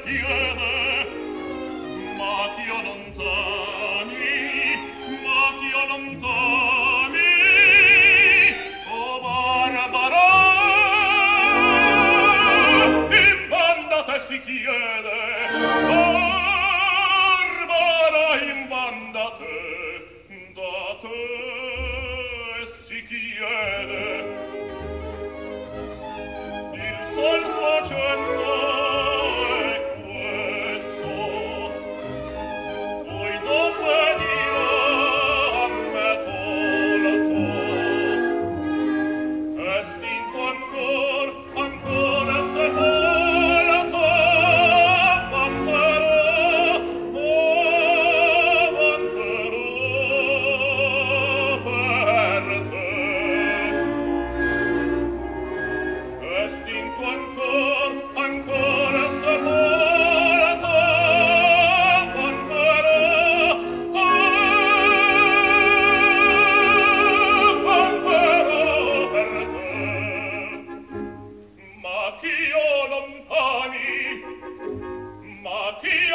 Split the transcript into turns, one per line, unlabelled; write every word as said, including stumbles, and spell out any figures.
chiede, ma Dio lontani, ma Dio lontani, o Barbara, in banda te si chiede, Barbara, in banda te, da te si chiede. Il solco accendo è questo, poi dopo dirò a me tolto, è stinto ancor, ancora sepolto, vanterò, oh, vanterò per te. Estinto ancor, ancora sepolto, vanterò, oh, vanterò per te. Ma ch'io lontani, ma ch'io